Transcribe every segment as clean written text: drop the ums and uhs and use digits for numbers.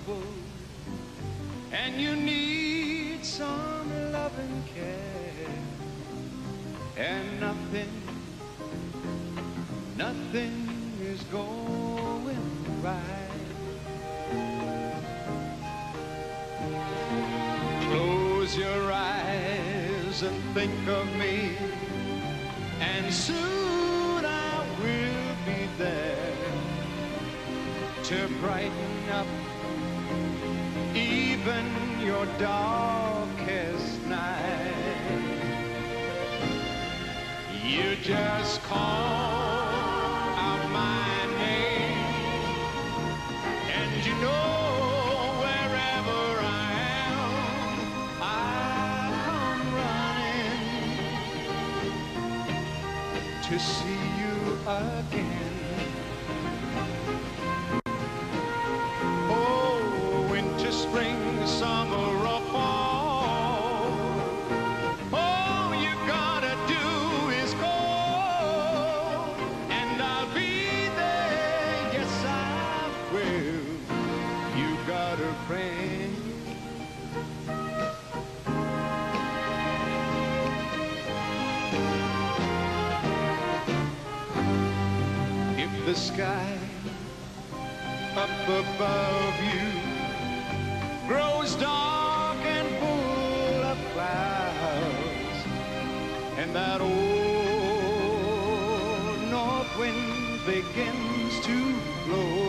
trouble and you need some love and care, and nothing is going right. Close your eyes and think of me, and soon I will be there to brighten up even your darkest night. You just call out my name, and you know wherever I am, I'll come running to see you again. Oh, winter, spring, summer, or fall, all you gotta do is call, and I'll be there. Yes, I will. You got a friend. If the sky up above you grows dark and full of clouds, and that old north wind begins to blow,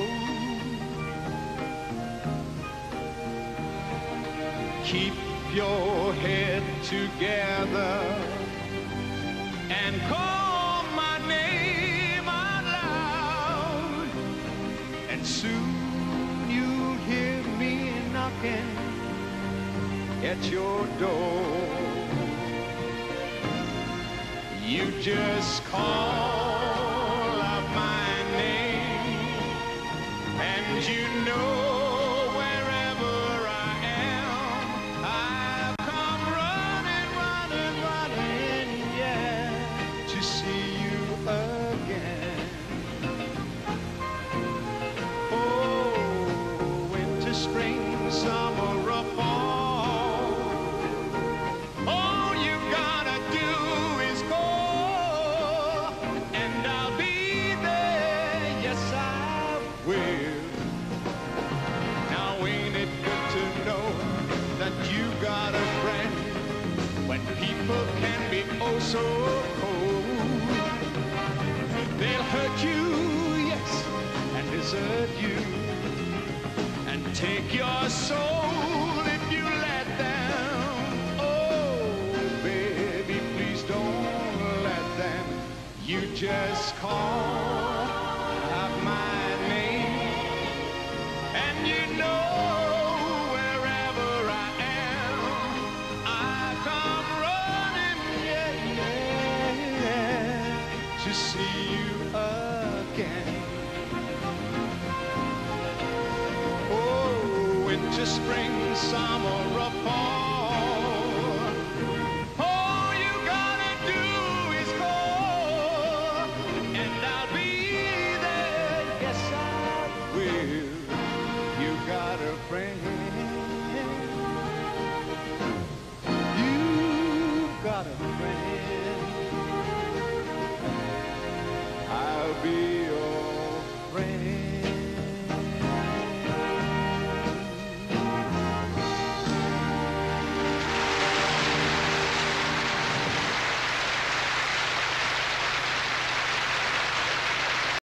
keep your head together and call my name out loud, and soon you'll hear me knocking at your door. You just call out my name, and you know wherever I am, I'll come running, running, running, yeah, to see you again. Oh, winter, spring, summer, or fall, all you gotta do is call, and I'll be there. Yes, I will. Now ain't it good to know that you got a friend when people can be oh so cold? They'll hurt you, yes, and desert you, and take your soul if you let them. Oh, baby, please don't let them. You just call out my name, and you know wherever I am, I come running, yeah, yeah, yeah, to see you again. Oh, winter, spring, summer,